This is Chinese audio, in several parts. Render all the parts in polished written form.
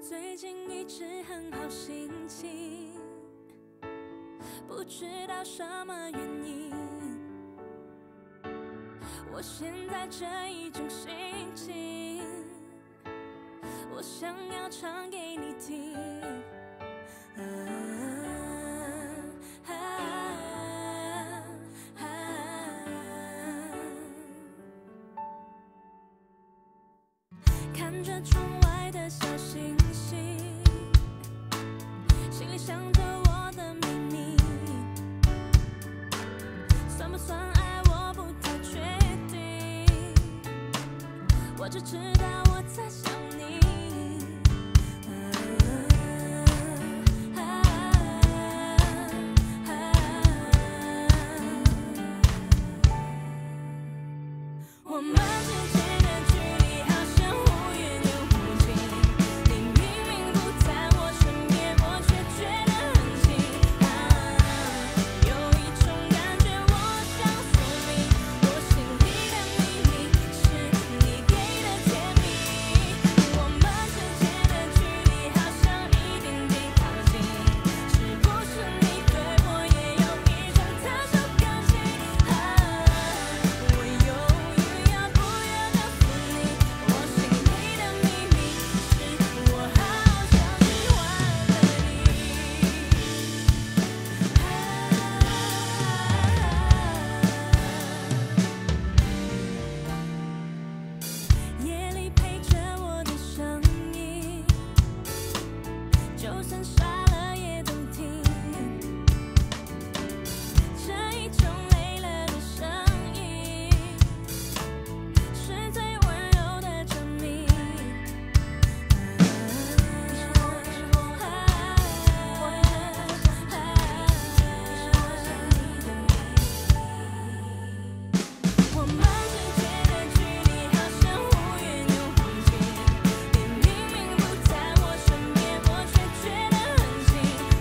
最近一直很好心情，不知道什么原因，我现在这一种心情，我想要唱给你听。看着窗外的小星星，心里想着我的秘密，算不算爱我不太确定，我只知道我在想你。我们之间的距离好像忽远又忽近，你明明不在我身边，我却觉得很近。有一种感觉我想说明，我心里的秘密是你给的甜蜜。我们之间的距离好像一点点靠近，是不是你对我也有一种特殊感情？我犹豫要不要告诉你，我心里的秘密是我好像喜欢了你。夜里陪着我的声音，就算傻了也动听。这一种累了的声音，是最温柔的证明。我们之间的距离好像忽远又忽近，你明明不在我身边，我却觉得很近。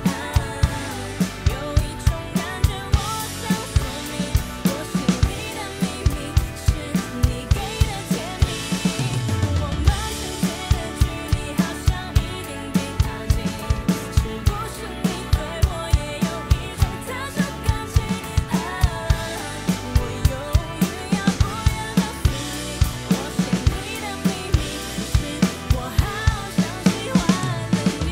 有一种感觉我想说明，我心里的秘密是你给的甜蜜。我们之间的距离好像一点点靠近，是不是你对我也有一种特殊感情？我犹豫要不要告诉你，我心里的秘密是我好像喜欢了你。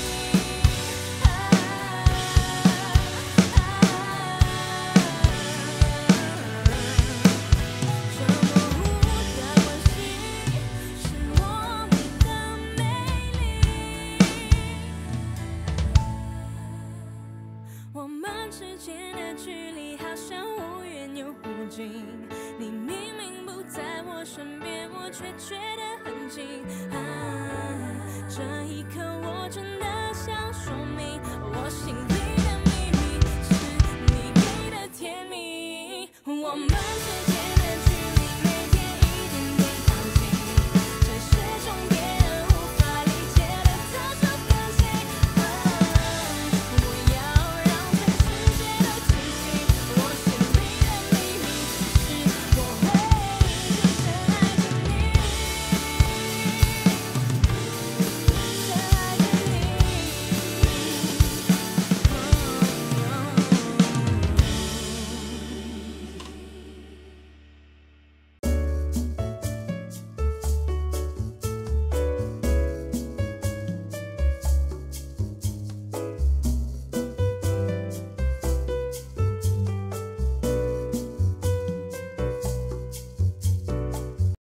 这模糊的关系是我们的美丽。我们之间的距离好像忽远又忽近，你明明不在我身边，我却觉得很近。这一刻我